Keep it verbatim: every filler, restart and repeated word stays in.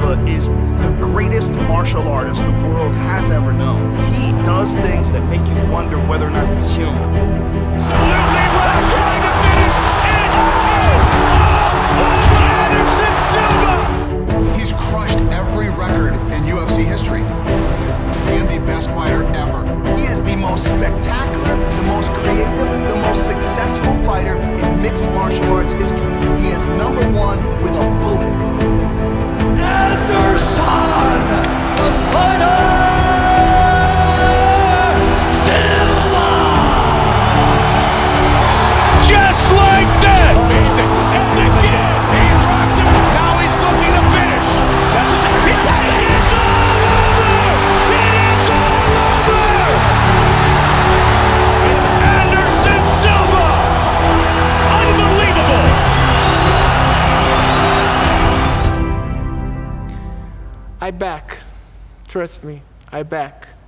Silva is the greatest martial artist the world has ever known. He does things that make you wonder whether or not he's human. Absolutely right, trying to finish. It is over. Anderson Silva. He's crushed every record in U F C history. And the best fighter ever. He is the most spectacular, the most creative, the most successful fighter in mixed martial arts history. He is number one with a bullet. Anderson, the fighter, Silva! Just like that! Amazing. And again, he rocks him. Now he's looking to finish. That's what's he's done it. It's all over. It is all over. Anderson Silva. Unbelievable. I back. Trust me, I back.